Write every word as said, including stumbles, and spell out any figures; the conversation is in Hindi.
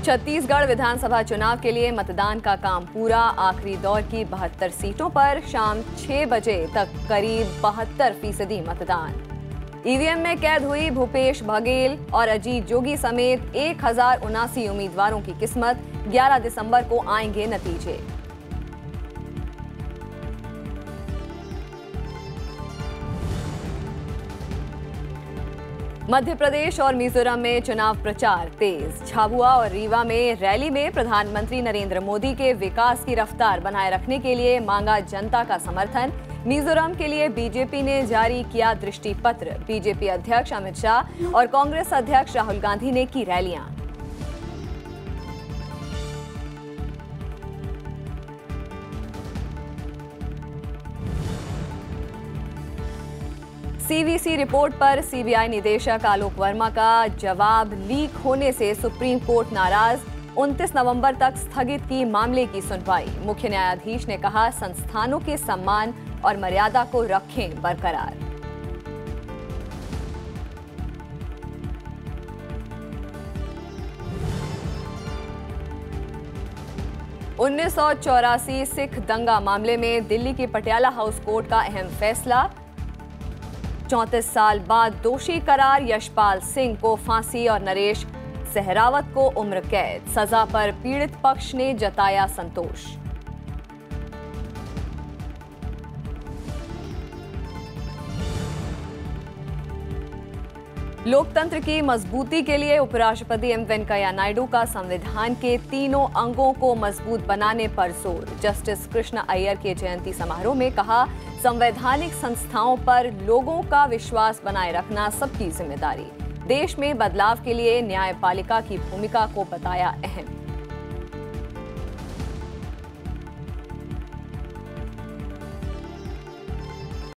छत्तीसगढ़ विधानसभा चुनाव के लिए मतदान का काम पूरा। आखिरी दौर की बहत्तर सीटों पर शाम छह बजे तक करीब बहत्तर फीसदी मतदान। ईवीएम में कैद हुई भूपेश बघेल और अजीत जोगी समेत एक हजार उनासी उम्मीदवारों की किस्मत। ग्यारह दिसंबर को आएंगे नतीजे। मध्य प्रदेश और मिजोरम में चुनाव प्रचार तेज। झाबुआ और रीवा में रैली में प्रधानमंत्री नरेंद्र मोदी के विकास की रफ्तार बनाए रखने के लिए मांगा जनता का समर्थन। मिजोरम के लिए बीजेपी ने जारी किया दृष्टि पत्र। बीजेपी अध्यक्ष अमित शाह और कांग्रेस अध्यक्ष राहुल गांधी ने की रैलियां। सीवीसी रिपोर्ट पर सीबीआई निदेशक आलोक वर्मा का जवाब लीक होने से सुप्रीम कोर्ट नाराज। उनतीस नवंबर तक स्थगित की मामले की सुनवाई। मुख्य न्यायाधीश ने कहा, संस्थानों के सम्मान और मर्यादा को रखें बरकरार। उन्नीस सौ चौरासी सिख दंगा मामले में दिल्ली की पटियाला हाउस कोर्ट का अहम फैसला। चौंतीस साल बाद दोषी करार। यशपाल सिंह को फांसी और नरेश सहरावत को उम्र कैद। सजा पर पीड़ित पक्ष ने जताया संतोष। लोकतंत्र की मजबूती के लिए उपराष्ट्रपति एम वेंकैया नायडू का संविधान के तीनों अंगों को मजबूत बनाने पर जोर। जस्टिस कृष्ण अय्यर के जयंती समारोह में कहा, संवैधानिक संस्थाओं पर लोगों का विश्वास बनाए रखना सबकी जिम्मेदारी। देश में बदलाव के लिए न्यायपालिका की भूमिका को बताया अहम।